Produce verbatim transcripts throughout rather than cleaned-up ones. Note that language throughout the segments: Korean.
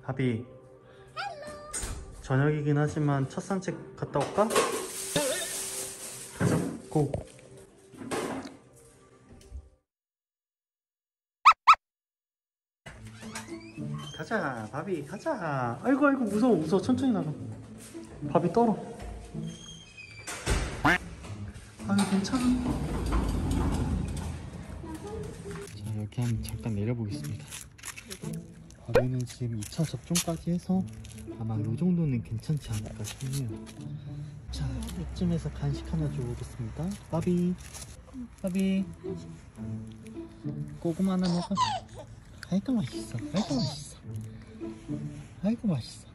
바비, 저녁이긴 하지만 첫 산책 갔다 올까? 가자, 고! 가자, 바비, 가자. 아이고, 아이고, 무서워, 무서워. 천천히 나가. 바비 떨어. 바비 괜찮아. 자, 여기 한번 잠깐 내려보겠습니다. 바비는 지금 이 차 접종까지 해서 아마 이 정도는 괜찮지 않을까 싶네요. 자, 이쯤에서 간식 하나 줘보겠습니다. 바비, 바비, 고구마 하나 먹어. 아이고 맛있어, 아이고 맛있어, 아이고 맛있어.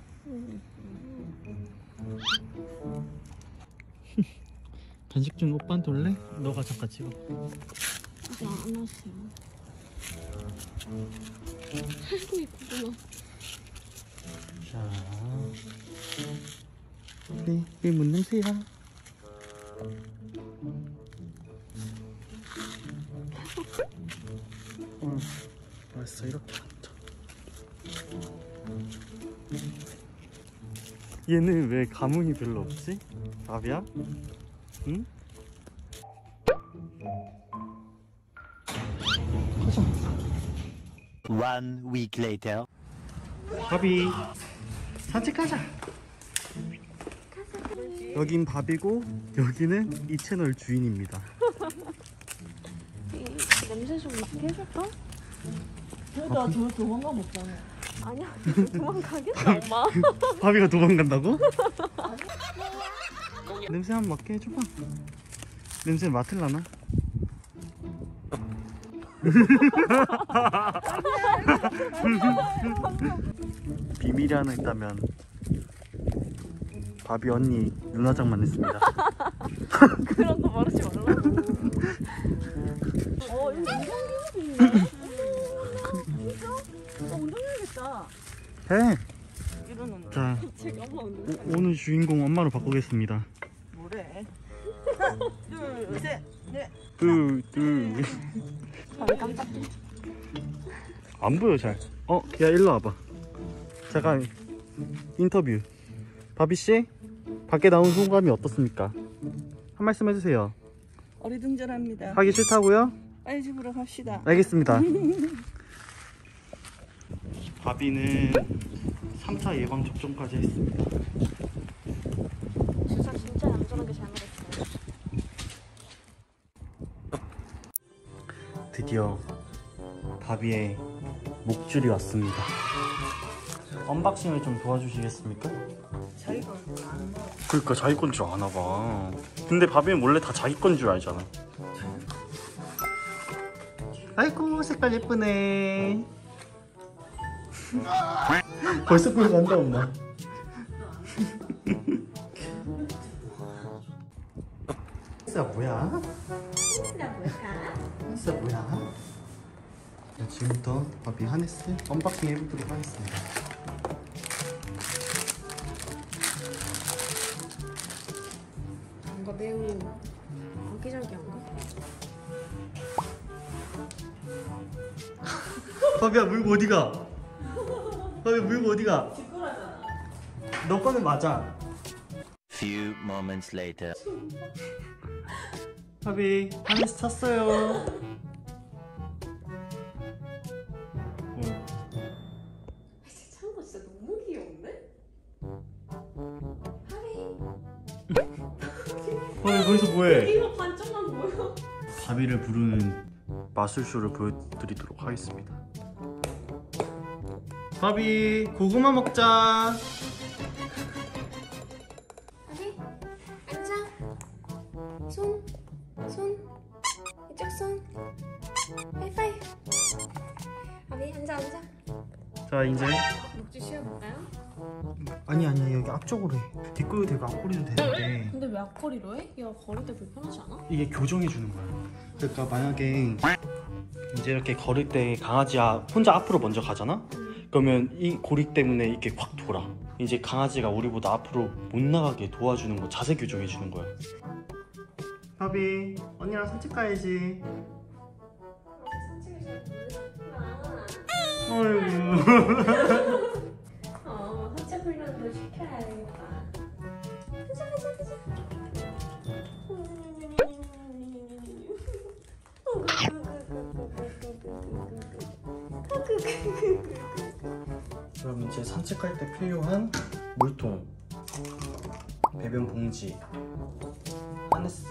간식 좀 오빠한테 올래? 너가 잠깐 찍어. 아직 안 왔어요. 아이고 이쁘구나. 자, 네, 이게 뭔 냄새야? 어, 알았어, 이렇게 앉아. 얘는 왜 감흥이 별로 없지? 바비야? 응? 가자. One week later. 바비, 산책하자. 여긴 바비고 여기는 이 채널 주인입니다. 이 냄새 좀 맡게 해줄까? 그러다 저 도망가면 없잖아. 아니야, 도망가겠다 엄마. 바비가 도망간다고? 냄새 한번 맡게 해줘봐. 냄새 맡을라나? 비밀이 하나 있다면 바비 언니 눈화장만 했습니다. 그런 거 말하지 말라고. 어, 여기 운동기구도 있네. 진짜? 어, 운동해야겠다. 해! 이러는 자, 제가 엄마 운동. 오, 오늘 주인공 엄마로 바꾸겠습니다. 뭐래? 둘, 셋, 넷. 둘, 둘. 바비 깜짝. 안 보여 잘. 어, 야 일로 와봐. 잠깐 인터뷰. 바비씨, 밖에 나온 소감이 어떻습니까? 한 말씀 해주세요. 어리둥절합니다. 하기 싫다고요? 빨리 집으로 갑시다. 알겠습니다. 바비는 삼 차 예방 접종까지 했습니다. 주사 진짜 얌전하게 잘 맞았어요. 드디어 바비의 목줄이 왔습니다. 언박싱을 좀 도와주시겠습니까? 자기 걸안 먹어. 그러니까 자기 건 줄 아나 봐. 근데 바비는 원래 다 자기 건 줄 알잖아. 아이고 색깔 예쁘네. 벌써 끌고 간다 엄마. 진짜 뭐야? 진짜 뭘까? 진짜 뭐야? 자, 지금부터 바비 하네스 언박싱 해보도록 하겠습니다. 뭔가 매우 아기자기한가? 바비야 물고 어디가? 바비야 물고 어디가? 너 거는 맞아. Few moments later. 바비 하네스 찼어요. 찬 거 진짜 너무 귀여운데? 바비 거기서 뭐해? 이거 반쪽만 보여. 바비를 부르는 마술쇼를 보여드리도록 하겠습니다. 바비 고구마 먹자. 바비 앉아. 손, 손, 이쪽 손. 하이파이브. 바비 앉아 앉아. 자 이제 목줄 씌워볼까요? 아니 아니 여기 앞쪽으로 해. 뒷골도 되고 앞골이도 되는데 근데 왜 앞거리로 해? 야 걸을 때 불편하지 않아? 이게 교정해 주는 거야. 그러니까 만약에 이제 이렇게 걸을 때 강아지가 혼자 앞으로 먼저 가잖아? 그러면 이 고리 때문에 이렇게 확 돌아. 이제 강아지가 우리보다 앞으로 못 나가게 도와주는 거, 자세 교정해 주는 거야. 바비 언니랑 산책 가야지. 산책을 잘 모르겠구나. 어이구. 그럼 이제 산책할 때 필요한 물통, 배변 봉지, 하네스,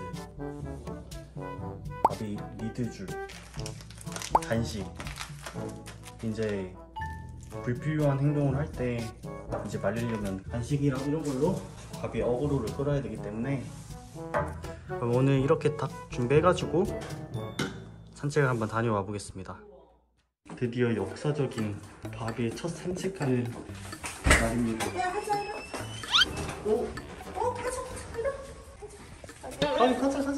바비 리드줄, 간식. 이제 불필요한 행동을 할 때 이제 말리려면 간식이랑 이런 걸로 바비 어그로를 끌어야 되기 때문에, 그럼 오늘 이렇게 딱 준비해가지고 산책을 한번 다녀와 보겠습니다. 드디어 역사적인 바비의 첫 산책하는 날입니다. 야, 하자. 오! 어, 가자. 바비 가자 가자.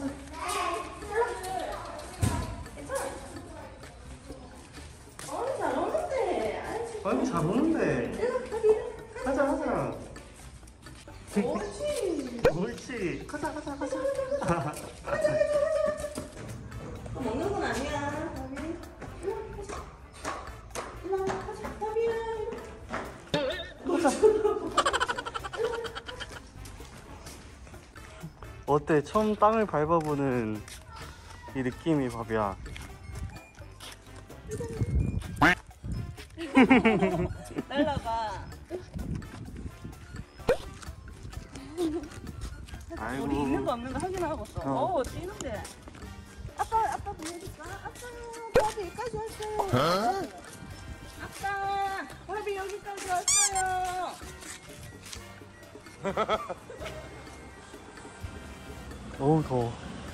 어, 잘 오는데. 아이, 바비 잘 오는데. 가자 가자. 옳지. 옳지. 가자 가자 가자. 먹는 건 아니야. 바비. 일로 와, 가자. 바비야. 어때? 처음 땅을 밟아보는 이 느낌이 바비야. 날라가. 아이고. 우리 있는 거 없는 거 확인하고 있어. 어. 어, 뛰는데. 아빠, 아빠 보여줄까? 아빠, 바비 여기까지 왔어요. 아빠, 바비 여기까지 왔어요. 어우 더워.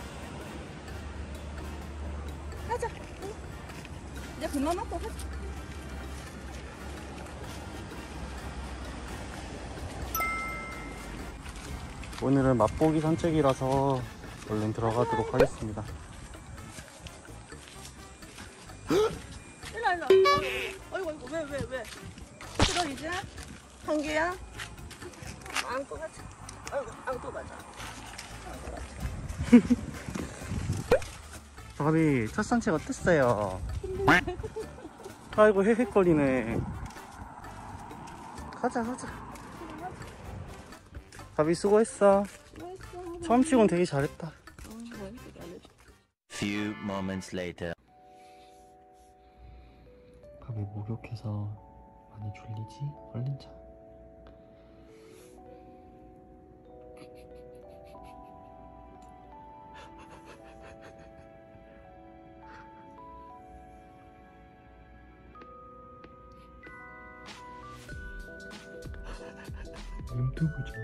가자. 이제 그만 먹고 가자. 오늘은 맛보기 산책이라서 얼른 들어가도록 하겠습니다. 일로 일로. 어이구 어이구 왜 왜 왜? 싫어 이제? 한 개야? 안고 가자. 아이고 안고 가자. 바비 첫 산책 어땠어요? 아이고 헥헥거리네. 가자 가자. 바비 수고했어. 수고했어. 처음 치곤 되게 잘했다. 어, 뭐 이렇게 안 해줘. Few moments later. 바비 목욕해서 많이 졸리지? 얼른 자. 눈뜨고 자.